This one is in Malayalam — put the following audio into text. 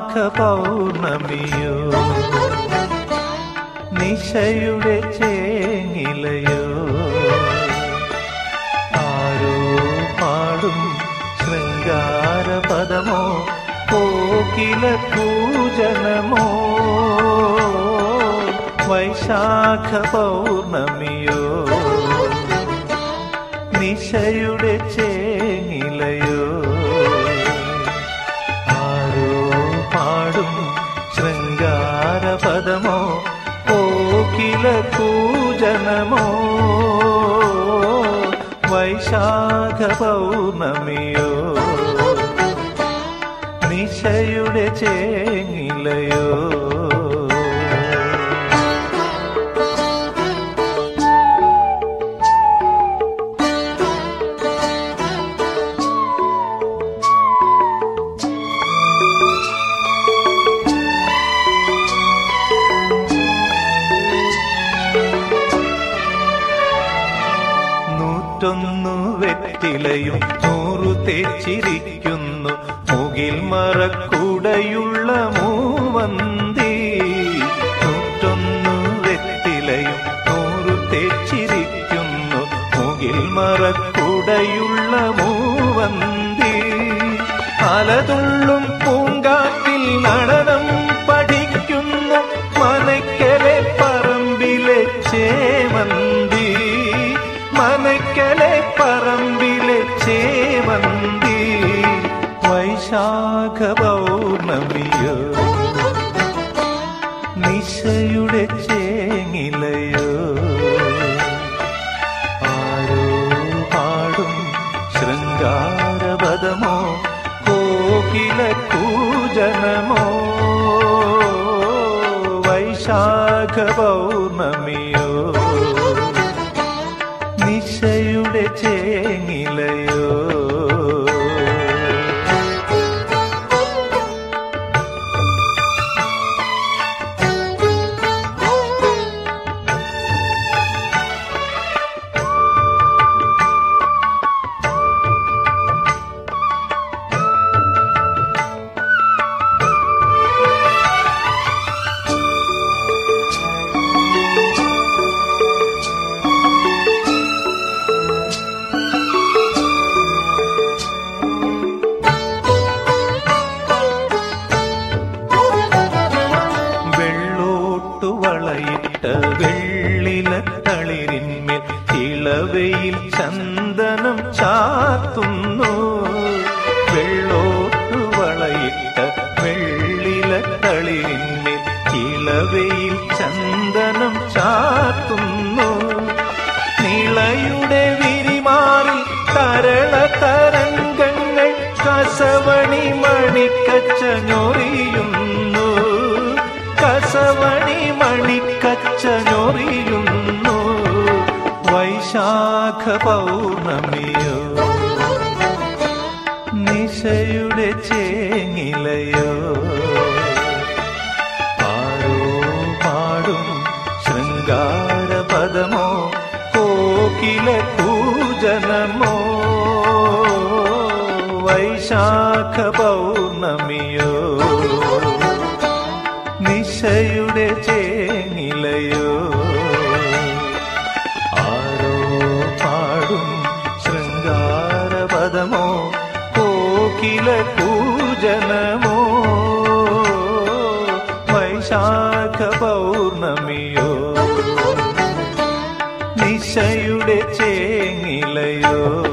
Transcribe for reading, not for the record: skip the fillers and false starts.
വൈശാഖ പൗർണമിയോ നിശയുടെ ചേങ്ങിലയോ ആരോ പാടും ശൃംഗാരപദമോ കോകില കൂജനമോ വൈശാഖ പൗർണമിയോ നിശയുടെ ചേങ്ങിലയോ ആരോ പാടും ശൃംഗാരപദമോ കോകില കൂജനമോ വൈശാഖ പൗർണമിയോ നിശയുടെ ചേങ്ങിലയോ ൊന്നു വെറ്റിലയും 100 തേച്ചിരിക്കുന്നു മുകിൽ മറക്കുടയുള്ള മൂവന്തി. 101 വെറ്റിലയും 100 തേച്ചിരിക്കുന്നു മുകിൽ മറക്കുടയുള്ള മൂവന്തി. അലതുള്ളും പൂങ്കാറ്റിൽ നടനം പഠിക്കുന്നു മനക്കലെ പറമ്പിലെ ചേമന്തി. മനക്കലെ പറമ്പിലെ ചേമന്തി വൈശാഖ പൗർണമിയോ നിശയുടെ ചേങ്ങിലയോ ആരോ പാടും ശൃംഗാരപദമോ കോകില കൂജനമോ വൈശാഖ പൗർണമിയോ നിശയുടെ ചേങ്ങിലയോ. വെള്ളിലത്തളിരിന്മേൽ ഇളവയിൽ ചന്ദനം ചാത്തുന്നു. വെള്ളോട്ടു വളയിട്ട വെള്ളിലത്തളിരിന്മേൽ ഇളവയിൽ ചന്ദനം ചാത്തുന്നു. നിളയുടെ വിരിമാറിൽ തരള തരംഗങ്ങൾ കസവണി മണിക്കച്ച ഞൊറിയുന്നു. കസവണി മണിക്കച്ച ഞൊറിയുന്നു വൈശാഖ പൗർണമിയോ നിശയുടെ ചേങ്ങിലയോ ആരോ പാടും ശൃംഗാരപദമോ കോകില കൂജനമോ വൈശാഖ പൗർണമിയോ നിശയുടെ ചേങ്ങിലയോ ആരോ പാടും ശൃംഗാരപദമോ കോകില കൂജനമോ വൈശാഖ പൗർണമിയോ നിശയുടെ ചേങ്ങിലയോ.